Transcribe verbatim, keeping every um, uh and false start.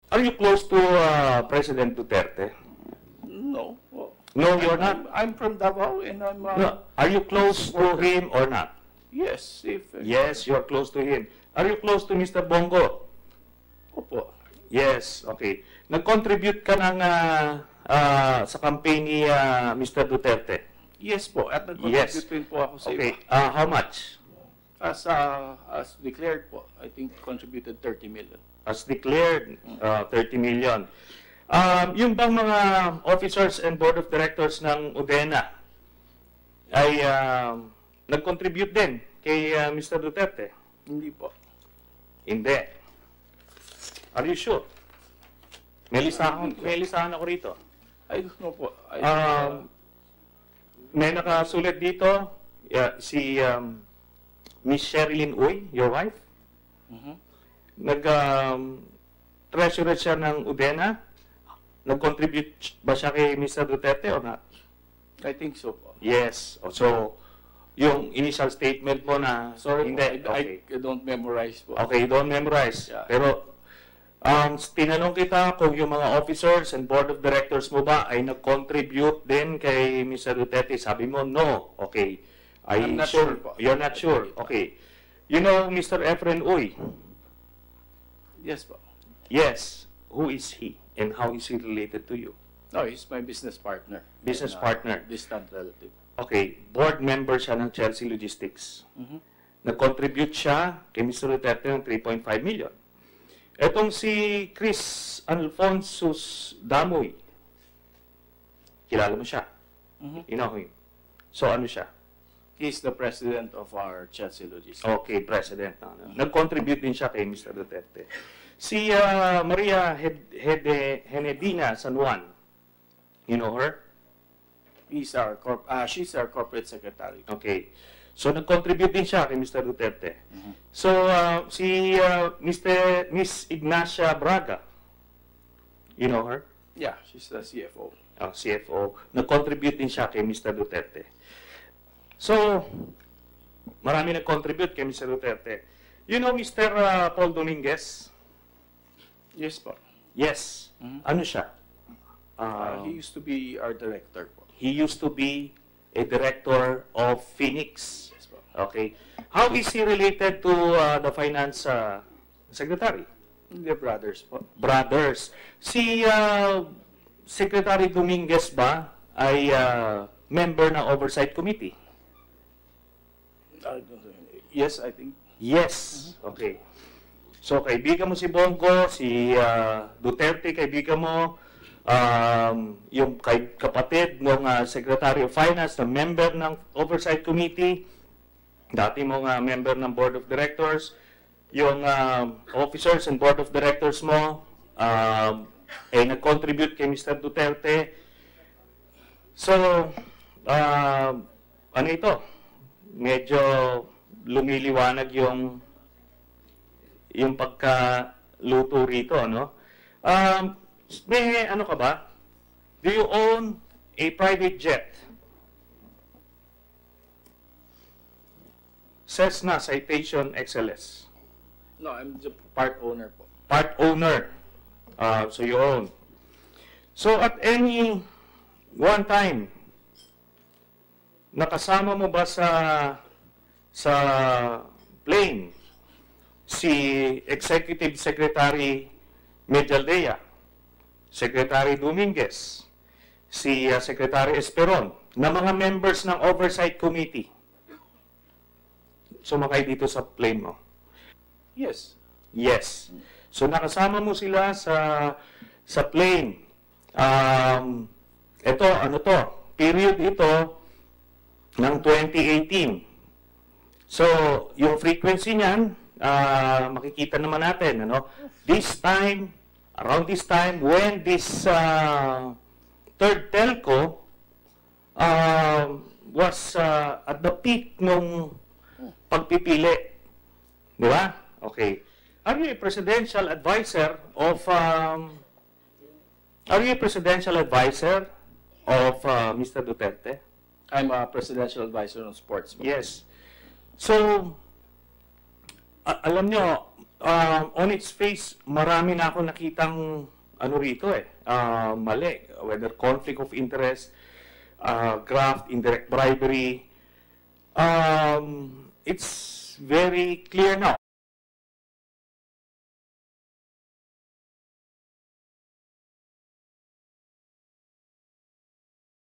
Are you close to uh, President Duterte? No. Well, No, I'm, you're not. I'm, I'm from Davao, and I'm. Uh, No. Are you close to him or not? Yes, if. Uh, Yes, you're close to him. Are you close to Mister Bongo? Opo. Yes, okay. Nag-contribute ka ng, uh, uh, sa campaign ni uh, Mister Duterte? Yes po. At Yes. nag-contribute rin po ako sa Okay. iba. Uh, how much? As, uh, as declared po, I think contributed thirty million. As declared, uh, thirty million. Um, yung bang mga officers and board of directors ng U D E N A ay uh, nag-contribute din kay uh, Mister Duterte? Hindi po. Hindi. Are you sure? May listahan, may listahan ako rito. I don't know po. I, Um, may nakasulat dito, yeah, si um, Miss Sherilyn Uy, your wife. uh, Nag, um, treasurer siya ng U D E N A. Nag-contribute ba siya kay Mister Duterte or not? I think so po. Yes. O, so, yung initial statement mo na, Sorry hindi, po, okay. I, I don't memorize po. Okay, you don't memorize. Yeah. Pero, um, tinanong kita kung yung mga officers and board of directors mo ba ay nag-contribute din kay Mister Duterte. Sabi mo, no. Okay. I I'm not sure. sure po. You're not sure. Okay. You know Mister Efren Uy? Yes po. Yes. Who is he? And how is he related to you? No, he's my business partner. Business and, uh, partner. Distant relative. Okay. Board member siya ng Chelsea Logistics. Mhm. Nag-contribute siya kay Mister Duterte ng three point five million. Etong si Chris Alfonsus Damoy, kilala mo siya? Mhm. You know him. So ano siya? He's the president of our Chelsea Logistics. Okay, president. Ano. Nag-contribute din siya kay Mister Duterte. Si uh, Maria Hed Hede Henedina San Juan, you know her? He's our corp uh, she's our corporate secretary. Okay. So nag-contribute din siya kay Mister Duterte. Mm-hmm. So uh, si uh, Mister Miss Ignacia Braga, you know her? Yeah, she's the C F O. Uh, C F O. Nag-contribute din siya kay Mister Duterte. So, marami nag-contribute kay Mister Duterte. You know Mister Uh, Paul Dominguez? Yes po. Yes. Mm-hmm. Ano siya? Uh, Uh, he used to be our director po. he used to be a director of Phoenix. Yes po. Okay. How is he related to uh, the finance uh, secretary? They're brothers po. Brothers. Si uh, Secretary Dominguez ba ay uh, member ng Oversight Committee? I don't know. Yes, I think. Yes. Okay. So, kaibigan mo si Bongo, si uh, Duterte, kaibigan mo, um, yung kay, kapatid ng uh, Secretary of Finance, na member ng Oversight Committee, dati mong uh, member ng Board of Directors, yung uh, officers and Board of Directors mo, um, eh, nag-contribute kay Mister Duterte. So, uh, ano ito? Medyo lumiliwanag yung yung pagkaluto rito, no? Um, may ano ka ba? Do you own a private jet? Cessna Citation X L S. No, I'm the part owner po. Part owner. Uh, so you own. So at any one time, nakasama mo ba sa sa plane si Executive Secretary Medialdea, Secretary Dominguez, si uh, Secretary Esperon, na mga members ng Oversight Committee? Sumakay dito sa plane mo? Yes. Yes. So nakasama mo sila sa sa plane. Um, ito, ano to? Period ito ng twenty eighteen. So, yung frequency niyan, uh, makikita naman natin, ano? This time, around this time, when this uh, third telco uh, was uh, at the peak nung pagpipili. Di ba? Okay. Are you a presidential advisor of, um, are you a presidential advisor of uh, Mister Duterte? I'm a presidential advisor on sports. Yes. So, a- alam nyo, um, on its face, marami na ako nakitang ano rito eh, uh, mali. Whether conflict of interest, uh, graft, indirect bribery. Um, it's very clear now